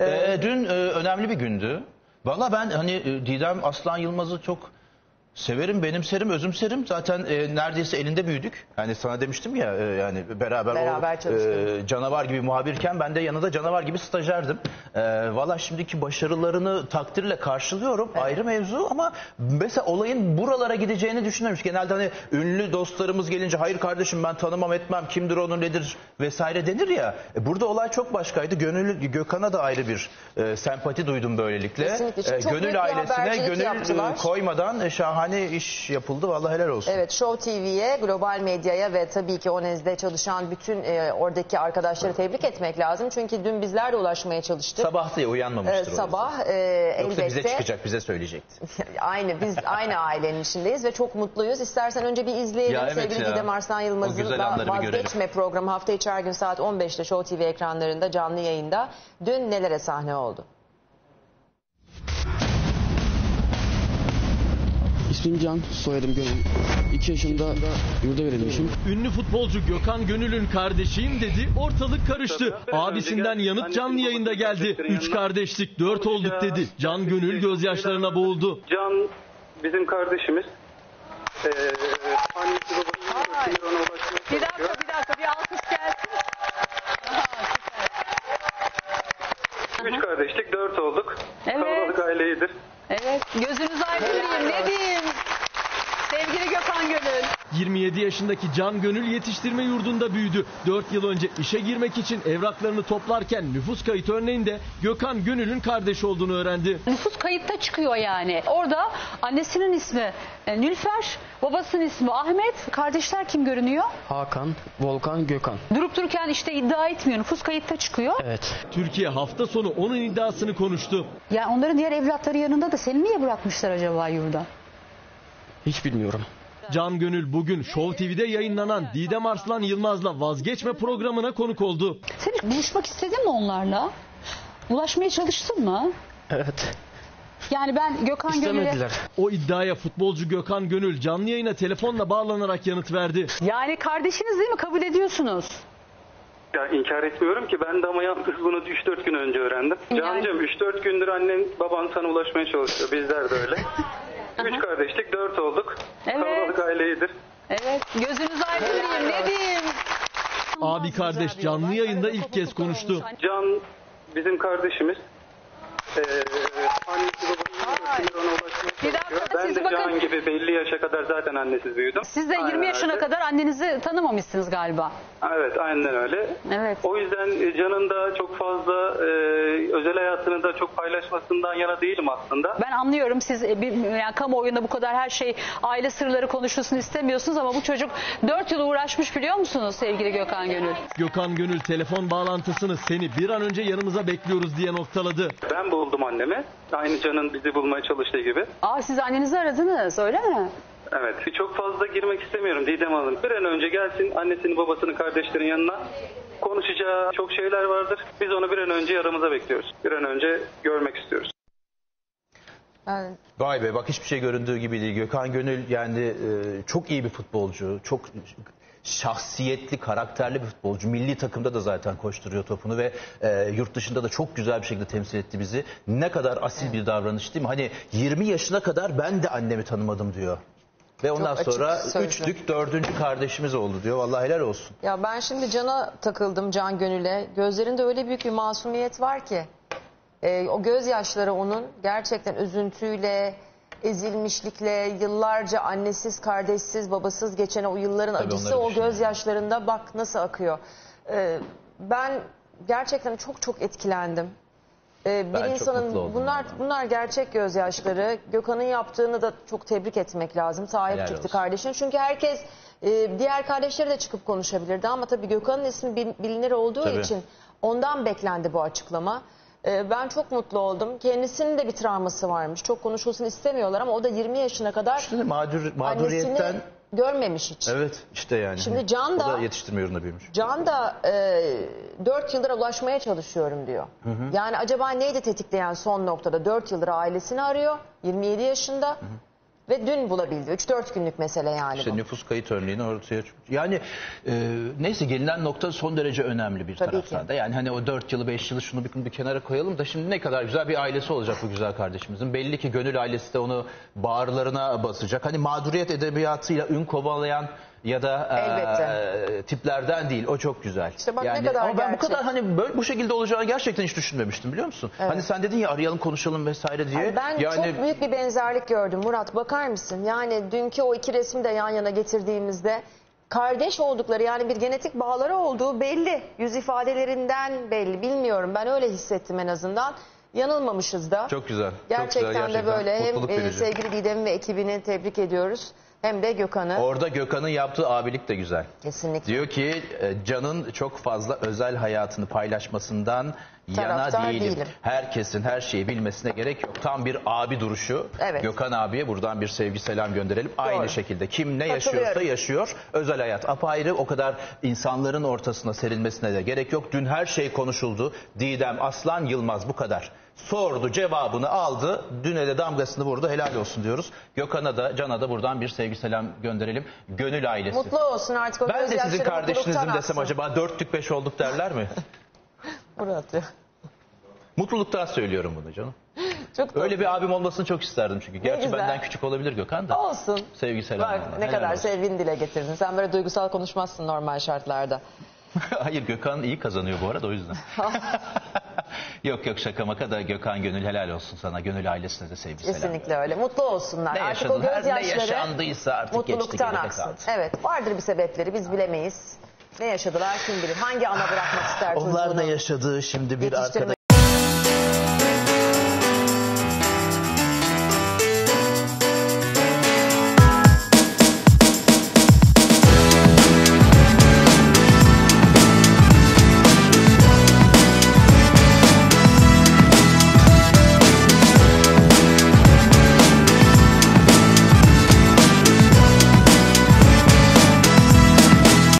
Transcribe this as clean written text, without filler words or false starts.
Dün önemli bir gündü. Valla ben hani Didem Aslan Yılmaz'ı çok severim, benimserim, özümserim. Zaten neredeyse elinde büyüdük. Yani sana demiştim ya yani beraber canavar gibi muhabirken ben de yanında canavar gibi stajyerdim. Valla şimdiki başarılarını takdirle karşılıyorum. Evet. Ayrı mevzu ama mesela olayın buralara gideceğini düşünmemiş. Genelde hani ünlü dostlarımız gelince hayır kardeşim ben tanımam etmem kimdir onun nedir vesaire denir ya. Burada olay çok başkaydı. Gökhan'a da ayrı bir sempati duydum böylelikle. Gönül ailesine gönül koymadan şahane iş yapıldı. Vallahi helal olsun. Evet, Show TV'ye, global medyaya ve tabii ki ONEZ'de çalışan bütün oradaki arkadaşları tebrik etmek lazım. Çünkü dün bizler de ulaşmaya çalıştık. Sabah diye uyanmamıştır. Sabah Yoksa elbette. bize çıkacak, bize söyleyecekti. Biz aynı ailenin içindeyiz ve çok mutluyuz. İstersen önce bir izleyelim. Ya evet sevgili Didem Arslan Yılmaz'ın Vazgeçme programı hafta içi her gün saat 15'te Show TV ekranlarında canlı yayında. Dün nelere sahne oldu? İsmim Can, soyadım Gönül. 2 yaşında yurda verilmişim. Ünlü futbolcu Gökhan Gönül'ün kardeşiyim dedi, ortalık karıştı. Abisinden yanıt canlı yayında geldi. 3 kardeşlik 4 olduk dedi. Can Gönül gözyaşlarına boğuldu. Can bizim kardeşimiz. Annesi babası ona ulaşmaya Bir dakika bir alkış gelsin. Aha, 3 kardeşlik 4 olduk. Evet. Kalabalık aileyidir. Evet, gözünüz aydın diyeyim, ne diyeyim? Sevgili Gökhan Gönül. 27 yaşındaki Can Gönül yetiştirme yurdunda büyüdü. 4 yıl önce işe girmek için evraklarını toplarken nüfus kayıt örneğinde Gökhan Gönül'ün kardeşi olduğunu öğrendi. Nüfus kayıtta çıkıyor yani. Orada annesinin ismi Nülfer, babasının ismi Ahmet. Kardeşler kim görünüyor? Hakan, Volkan, Gökhan. Durup dururken işte iddia etmiyor. Nüfus kayıtta çıkıyor. Evet. Türkiye hafta sonu onun iddiasını konuştu. Yani onların diğer evlatları yanında da seni niye bırakmışlar acaba yurda? Hiç bilmiyorum. Can Gönül bugün Show TV'de yayınlanan Didem Arslan Yılmaz'la Vazgeçme programına konuk oldu. Sen hiç buluşmak istedin mi onlarla? Ulaşmaya çalıştın mı? Evet. Yani ben Gökhan Gönül'e... İstemediler. O iddiaya futbolcu Gökhan Gönül canlı yayına telefonla bağlanarak yanıt verdi. Yani kardeşiniz değil mi? Kabul ediyorsunuz. Ya inkar etmiyorum ki ben de ama yalnız bunu 3-4 gün önce öğrendim. Cancığım 3-4 gündür annen baban sana ulaşmaya çalışıyor. Bizler de öyle. 3 kardeşlik 4 olduk. Evet. Kalabalık aileyidir. Evet. Gözünüz aydın diyeyim, ne diyeyim? Abi kardeş canlı yayında ilk kez konuştu. Can bizim kardeşimiz. Annesi babası ona ulaşmaya Bir dakika, çalışıyor. Ben siz de bakın. Can gibi belli yaşa kadar zaten annesiz büyüdüm. Siz de 20 Aynen yaşına öyle. kadar annenizi tanımamışsınız galiba. Evet aynen öyle. Evet. O yüzden Can'ın da çok fazla özel hayatını da çok paylaşmasından yana değilim aslında. Ben anlıyorum siz yani kamuoyunda bu kadar her şey aile sırları konuşulsun istemiyorsunuz ama bu çocuk 4 yıl uğraşmış biliyor musunuz sevgili Gökhan Gönül? Gökhan Gönül telefon bağlantısını seni bir an önce yanımıza bekliyoruz diye noktaladı. Ben buldum annemi. Aynı Can'ın bizi bulmaya çalıştığı gibi. Siz annenizi aradınız öyle mi? Evet. Çok fazla girmek istemiyorum Didem Hanım. Bir an önce gelsin annesinin babasının kardeşlerin yanına. Konuşacağı çok şeyler vardır. Biz onu bir an önce aramıza bekliyoruz. Bir an önce görmek istiyoruz. Ben... Vay be bak hiçbir şey göründüğü gibi değil. Gökhan Gönül yani çok iyi bir futbolcu. Çok şahsiyetli, karakterli bir futbolcu. Milli takımda da zaten koşturuyor topunu ve yurt dışında da çok güzel bir şekilde temsil etti bizi. Ne kadar asil bir davranış değil mi? Hani 20 yaşına kadar ben de annemi tanımadım diyor. Ve ondan sonra 3'lük 4. kardeşimiz oldu diyor. Vallahi helal olsun. Ya ben şimdi Can'a takıldım, Can Gönül'e. Gözlerinde öyle büyük bir masumiyet var ki. O gözyaşları onun gerçekten üzüntüyle, ezilmişlikle, yıllarca annesiz, kardeşsiz, babasız geçen o yılların Tabii acısı o gözyaşlarında bak nasıl akıyor. Ben gerçekten çok etkilendim. Bir insanın bunlar gerçek gözyaşları. Gökhan'ın yaptığını da çok tebrik etmek lazım. Sahip çıktı kardeşine. Çünkü herkes diğer kardeşleri de çıkıp konuşabilirdi ama tabii Gökhan'ın ismi bilinir olduğu için ondan beklendi bu açıklama. Ben çok mutlu oldum. Kendisinin de bir travması varmış. Çok konuşulsun istemiyorlar ama o da 20 yaşına kadar işte mağduriyetten görmemiş hiç. Evet işte yani. Şimdi Can da yetiştirme yurdunda büyümüş. Can da 4 yıldır ulaşmaya çalışıyorum diyor. Yani acaba neydi tetikleyen son noktada? 4 yıldır ailesini arıyor. 27 yaşında. Ve dün bulabildi. 3-4 günlük mesele yani İşte bu. nüfus kayıt örneğini ortaya yani neyse gelinen nokta son derece önemli bir Tabii taraftan ki. da. Yani hani o 4 yılı 5 yılı şunu bir kenara koyalım da şimdi ne kadar güzel bir ailesi olacak bu güzel kardeşimizin. Belli ki gönül ailesi de onu bağırlarına basacak. Hani mağduriyet edebiyatıyla ün kovalayan ya da tiplerden değil. O çok güzel. İşte bak ne yani, kadar ama ben bu gerçek. kadar hani böyle bu şekilde olacağını gerçekten hiç düşünmemiştim biliyor musun? Hani sen dedin ya arayalım konuşalım vesaire diye. Ben yani, çok büyük bir benzerlik gördüm Murat. Bakar mısın? Yani dünkü o iki resmi de yan yana getirdiğimizde kardeş oldukları, yani bir genetik bağları olduğu belli. Yüz ifadelerinden belli. Bilmiyorum, ben öyle hissettim en azından. Yanılmamışız da. Çok güzel. Gerçekten, çok güzel, de böyle. Mutluluk Hem verici. sevgili Didem ve ekibini tebrik ediyoruz. Hem de Gökhan'ı. Orada Gökhan'ın yaptığı abilik de güzel. Kesinlikle. Diyor ki Can'ın çok fazla özel hayatını paylaşmasından Taraftar yana değilim. değilim. Herkesin her şeyi bilmesine gerek yok. Tam bir abi duruşu. Evet. Gökhan abiye buradan bir sevgi selam gönderelim. Aynı şekilde kim ne yaşıyorsa Katılıyorum. yaşıyor. Özel hayat apayrı, o kadar insanların ortasına serilmesine de gerek yok. Dün her şey konuşuldu. Didem Aslan Yılmaz bu kadar. Sordu, cevabını aldı. Düne de damgasını vurdu. Helal olsun diyoruz. Gökhan'a da Can'a da buradan bir sevgi selam gönderelim. Gönül ailesi. Mutlu olsun artık. O Ben de sizin gözyaşları kardeşinizim mutluluktan desem aksın. acaba 4'lük 5 olduk derler mi? Murat ya. Mutluluktan söylüyorum bunu canım. Çok Öyle bir abim olmasını çok isterdim çünkü. Gerçi güzel. benden küçük olabilir Gökhan da. Olsun. Sevgi selam. Bak ona. ne Helal kadar olsun. sevgini dile getirdin. Sen böyle duygusal konuşmazsın normal şartlarda. Hayır, Gökhan iyi kazanıyor bu arada, o yüzden. Yok yok, şaka maka da Gökhan, Gönül helal olsun sana. Gönül ailesine de sevgi selam. Kesinlikle öyle. Mutlu olsunlar. Ne Artık o yaşadın? Her ne gözyaşları yaşandıysa artık geçti, mutluluktan geride aksın. kaldı. Evet, vardır bir sebepleri, biz bilemeyiz. Ne yaşadılar kim bilir. Hangi ana bırakmak ister çocuğunu? Onlar da yaşadı şimdi bir Yetiştirmek arkadaş.